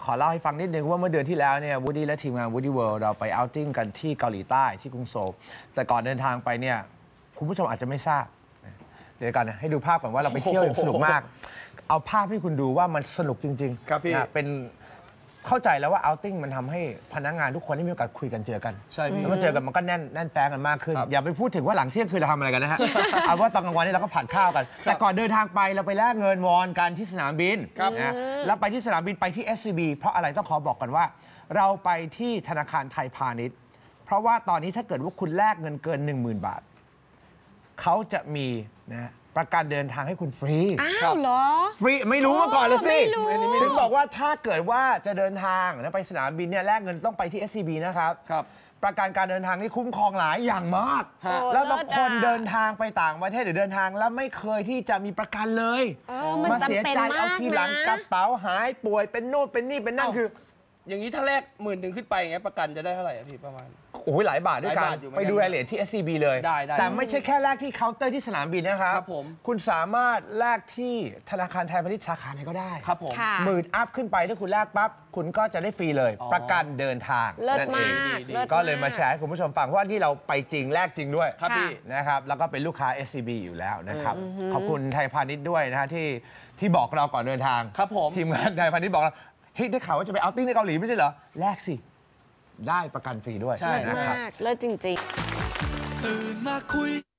อเล่าให้ฟังนิดนึงว่าเมื่อเดือนที่แล้วเนี่ยวูดดี้และทีมงาน Woody World เราไปเอาท์ติ้งกันที่เกาหลีใต้ที่กรุงโซลแต่ก่อนเดินทางไปเนี่ยคุณผู้ชมอาจจะไม่ทราบเดี๋ยวกันนะให้ดูภาพก่อนว่าเราไปเที่ยวอย่างสนุกมากเอาภาพให้คุณดูว่ามันสนุกจริงๆครับพี่เป็นเข้าใจแล้วว่าเอาท์ติ้งมันทำให้พนักงานทุกคนได้มีโอกาสคุยกันเจอกันใช่พี่แล้วมาเจอกันมันก็แน่นแฟ้งกันมากขึ้นอย่าไปพูดถึงว่าหลังเที่ยงคืนเราทำอะไรกันนะฮะ เอาว่าตอนกลางวันนี่เราก็ผัดข้าวกันแต่ก่อนเดินทางไปเราไปแลกเงินวอนกันที่สนามบินนะแล้วไปที่สนามบินไปที่ SCB เพราะอะไรต้องขอบอกกันว่าเราไปที่ธนาคารไทยพาณิชย์เพราะว่าตอนนี้ถ้าเกิดว่าคุณแลกเงินเกิน 10,000 บาทเขาจะมีนะประกันเดินทางให้คุณฟรีอ้าวเหรอฟรีไม่รู้มาก่อนเลยสิถึงบอกว่าถ้าเกิดว่าจะเดินทางแล้วไปสนามบินเนี่ยแลกเงินต้องไปที่ SCB นะครับประกันการเดินทางนี่คุ้มครองหลายอย่างมากแล้วบางคนเดินทางไปต่างประเทศหรือเดินทางแล้วไม่เคยที่จะมีประกันเลยมาเสียใจเอาทีหลังกระเป๋าหายป่วยเป็นโน่นเป็นนี่เป็นนั่นคืออย่างนี้ถ้าแลก10,000ขึ้นไปอย่างเงี้ยประกันจะได้เท่าไหร่พี่ประมาณโอ้ยหลายบาทด้วยกันไปดูรายละเอียดที่ SCB เลยแต่ไม่ใช่แค่แลกที่เคาน์เตอร์ที่สนามบินนะครับคุณสามารถแลกที่ธนาคารไทยพาณิชย์สาขาไหนก็ได้ครับผม 10,000 อัพขึ้นไปถ้าคุณแลกปั๊บคุณก็จะได้ฟรีเลยประกันเดินทางนั่นเองก็เลยมาแชร์ให้คุณผู้ชมฟังว่านี่เราไปจริงแลกจริงด้วยนะครับแล้วก็เป็นลูกค้า SCB อยู่แล้วนะครับขอบคุณไทยพาณิชย์ด้วยนะฮะที่บอกเราก่อนเดินทางทีมงานไทยพาณิชย์บอกเราเฮ้ยได้ข่าวว่าจะไปเอาท์ติ้งในเกาหลีไม่ใช่เหรอแลกสิได้ประกันฟรีด้วยนะครับเลิศจริงๆตื่นมาคุย